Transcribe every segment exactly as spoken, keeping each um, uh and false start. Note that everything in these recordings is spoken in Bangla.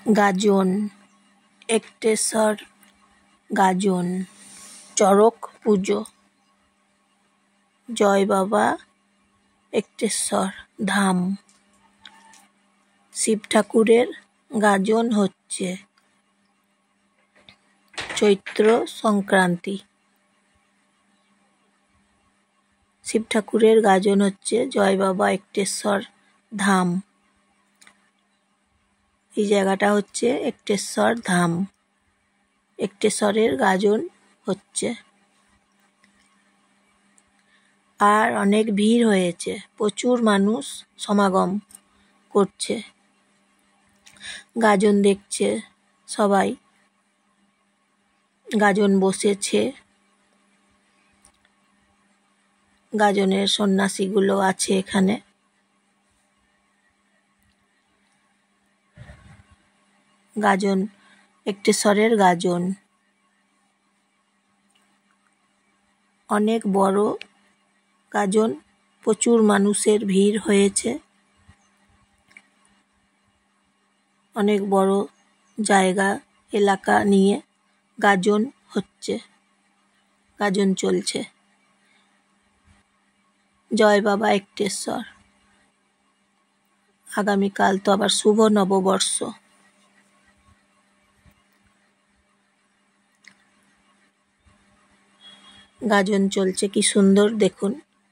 গাজন, একটেশ্বর গাজন, চড়ক পুজো, জয় বাবা একটেশ্বর ধাম। শিব ঠাকুরের গাজন হচ্ছে চৈত্র সংক্রান্তি। শিব ঠাকুরের গাজন হচ্ছে জয় বাবা একটেশ্বর ধাম। এই জায়গাটা হচ্ছে একটেশ্বর ধাম। একটেশ্বরের গাজন হচ্ছে। আর অনেক ভিড় হয়েছে, প্রচুর মানুষ সমাগম করছে, গাজন দেখছে সবাই। গাজন বসেছে, গাজনের সন্ন্যাসীগুলো আছে এখানে। গাজন, একটেশ্বরের গাজন অনেক বড় গাজন, প্রচুর মানুষের ভিড় হয়েছে। অনেক বড় জায়গা এলাকা নিয়ে গাজন হচ্ছে, গাজন চলছে। জয় বাবা একটেশ্বর। আগামীকাল তো আবার শুভ নববর্ষ। গাজন চলছে, কি সুন্দর দেখুন।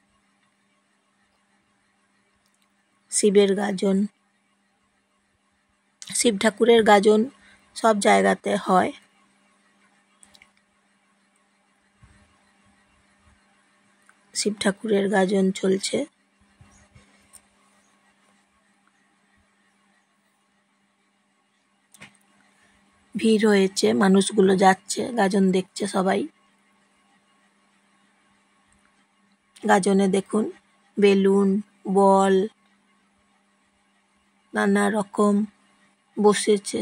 শিবের গাজন, শিব ঠাকুরের গাজন সব জায়গাতে হয়। শিব ঠাকুরের গাজন চলছে। ভিড় হয়েছে, মানুষগুলো যাচ্ছে, গাজন দেখছে সবাই। গাজনে দেখুন বেলুন, বল নানা রকম বসেছে।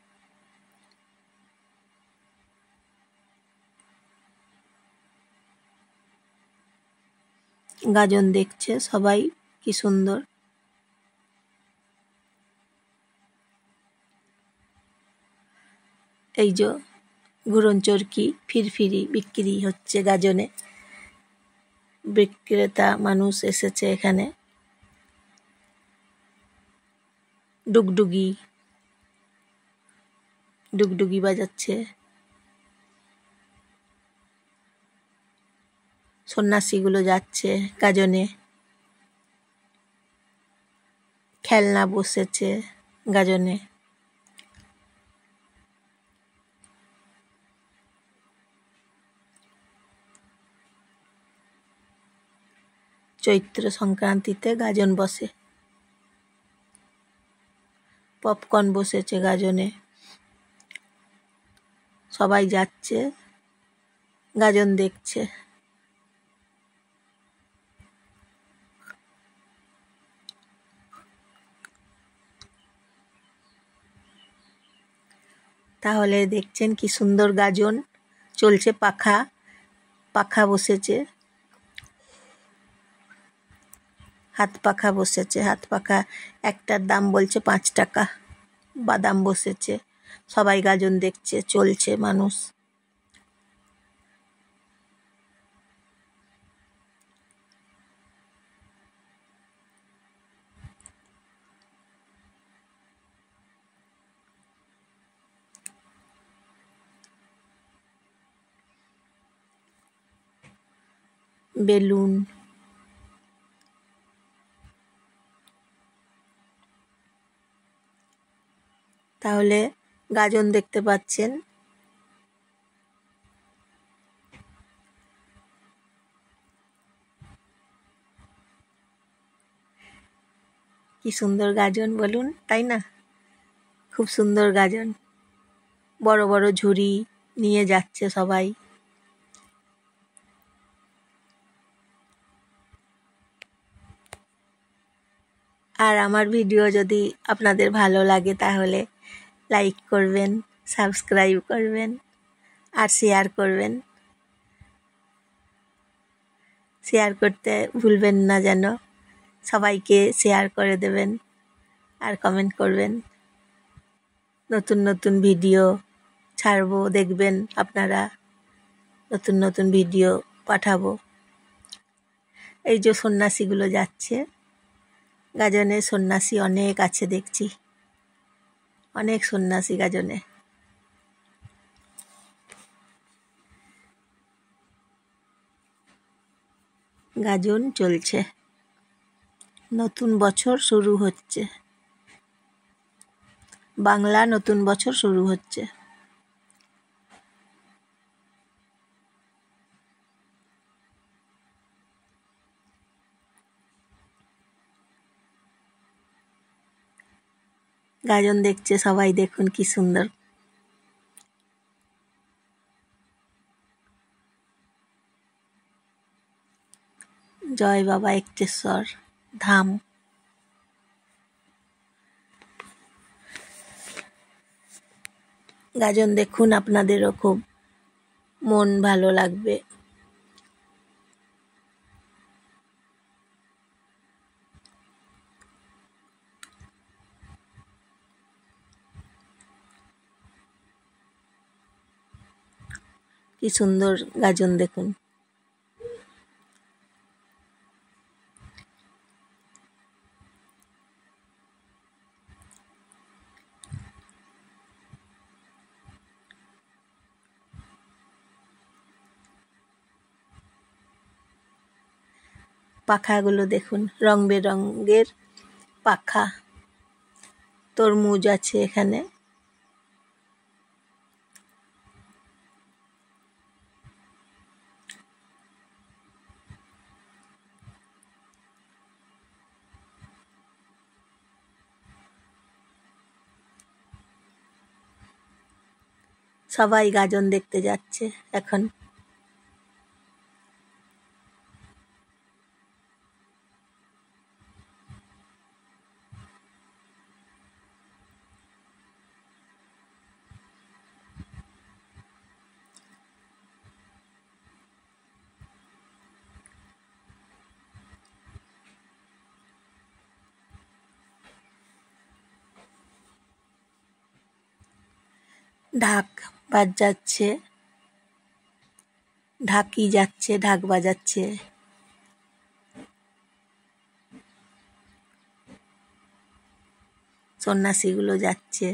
গাজন দেখছে সবাই, কি সুন্দর। এই যে ঘুরন চরকি ফিরফিরি বিক্রি হচ্ছে গাজনে। বিক্রেতা মানুষ এসেছে এখানে। ডুগডুগি, ডুগডুগি বাজাচ্ছে। সন্ন্যাসীগুলো যাচ্ছে গাজনে। খেলনা বসেছে গাজনে। চৈত্র সংক্রান্তিতে গাজন বসে। পপকর্ন বসেছে গাজনে। সবাই যাচ্ছে, গাজন দেখছে। তাহলে দেখছেন কি সুন্দর গাজন চলছে। পাখা, পাখা বসেছে, হাত পাখা বসেছে। হাত পাখা একটার দাম বলছে পাঁচ টাকা। বাদাম বসেছে, সবাই গাজন দেখছে, চলছে মানুষ। বেলুন, তাহলে গাজন দেখতে পাচ্ছেন। কি সুন্দর গাজন বলুন, তাই না? খুব সুন্দর গাজন। বড় বড় ঝুড়ি নিয়ে যাচ্ছে সবাই। আর আমার ভিডিও যদি আপনাদের ভালো লাগে তাহলে লাইক করবেন, সাবস্ক্রাইব করবেন আর শেয়ার করবেন। শেয়ার করতে ভুলবেন না যেন। সবাইকে শেয়ার করে দেবেন আর কমেন্ট করবেন। নতুন নতুন ভিডিও ছাড়বো, দেখবেন আপনারা। নতুন নতুন ভিডিও পাঠাবো। এই যে সন্ন্যাসীগুলো যাচ্ছে, গাজনে সন্ন্যাসী অনেক আছে দেখছি, অনেক সন্ন্যাসী গাজনে। গাজন চলছে, নতুন বছর শুরু হচ্ছে, বাংলা নতুন বছর শুরু হচ্ছে। গাজন দেখছে সবাই, দেখুন কি সুন্দর। জয় বাবা একটেশ্বর ধাম। গাজন দেখুন, আপনাদেরও খুব মন ভালো লাগবে। কি সুন্দর গাজন দেখুন। পাখাগুলো দেখুন, রং বেরঙের পাখা। তরমুজ আছে এখানে। সবাই গাজন দেখতে যাচ্ছে এখন। ঢাক বাজাচ্ছে, ঢাকি যাচ্ছে, ঢাক বাজাচ্ছে। সন্ন্যাসীগুলো যাচ্ছে।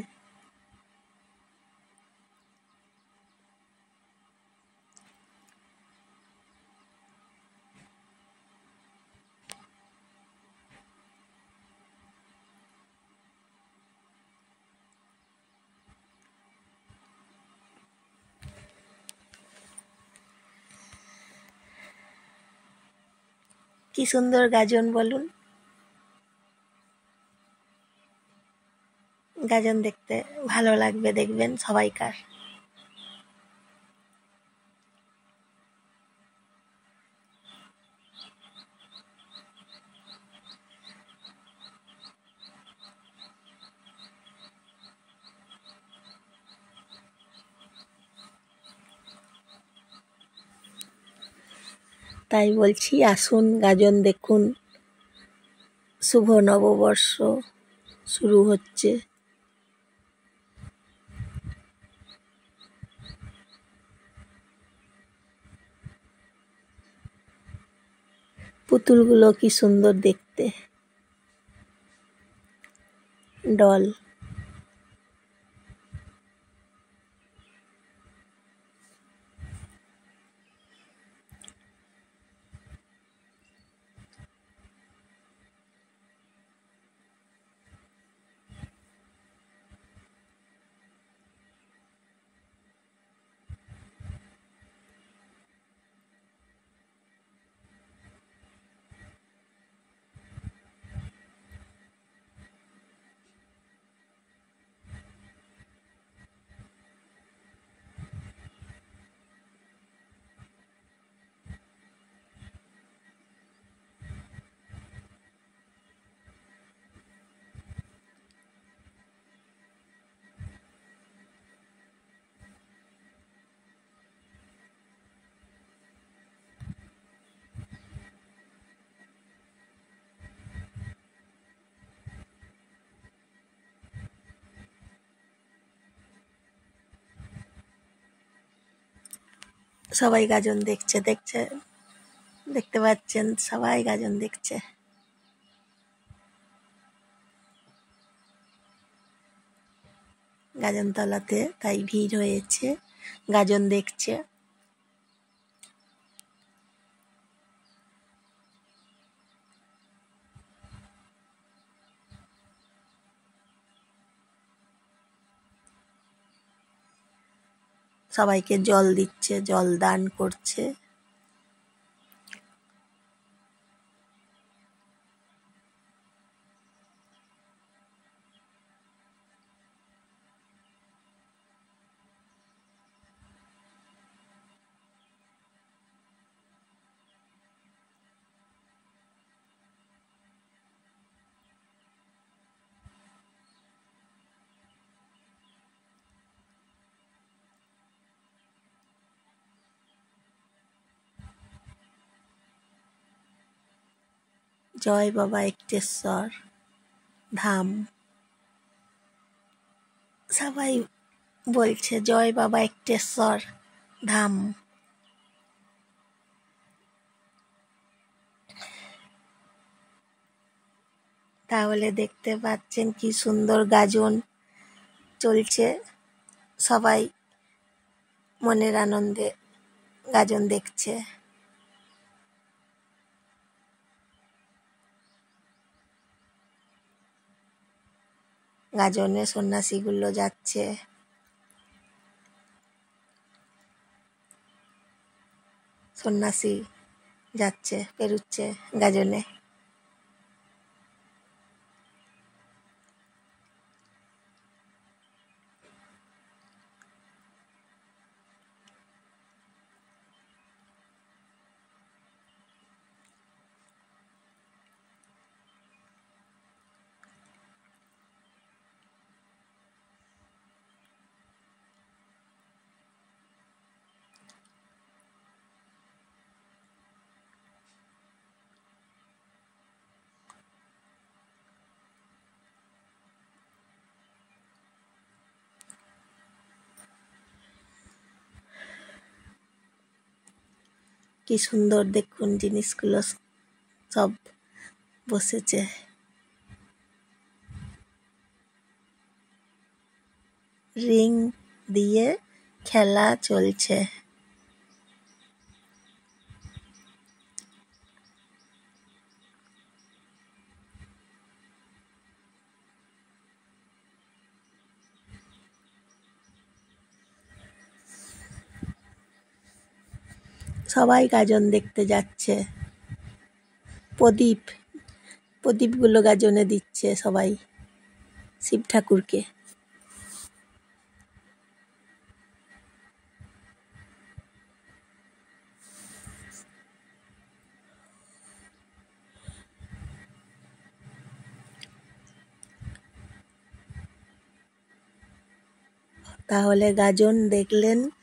কি সুন্দর গাজন বলুন। গাজন দেখতে ভালো লাগবে, দেখবেন সবাইকার। তাই বলছি, আসুন গাজন দেখুন। শুভ নববর্ষ শুরু হচ্ছে। পুতুলগুলো কি সুন্দর দেখতে। ডল। সবাই গাজন দেখছে দেখছে দেখতে পাচ্ছেন সবাই গাজন দেখছে। গাজনতলাতে তাই ভিড় হয়েছে, গাজন দেখছে। সবাইকে জল দিচ্ছে, জল দান করছে। জয় বাবা একটেশ্বর ধাম, সবাই বলছে জয় বাবা একটেশ্বর ধাম। তাহলে দেখতে পাচ্ছেন কি সুন্দর গাজন চলছে, সবাই মনের আনন্দে গাজন দেখছে। গাজনে সন্ন্যাসীগুলো যাচ্ছে, সন্ন্যাসী যাচ্ছে পেরুচ্ছে গাজনে। কি সুন্দর দেখুন জিনিসগুলো সব বসেছে। রিং দিয়ে খেলা চলছে। সবাই গাজন দেখতে যাচ্ছে। প্রদীপ প্রদীপগুলো গাজনে দিচ্ছে সবাই শিব ঠাকুরকে। তাহলে গাজন দেখলেন,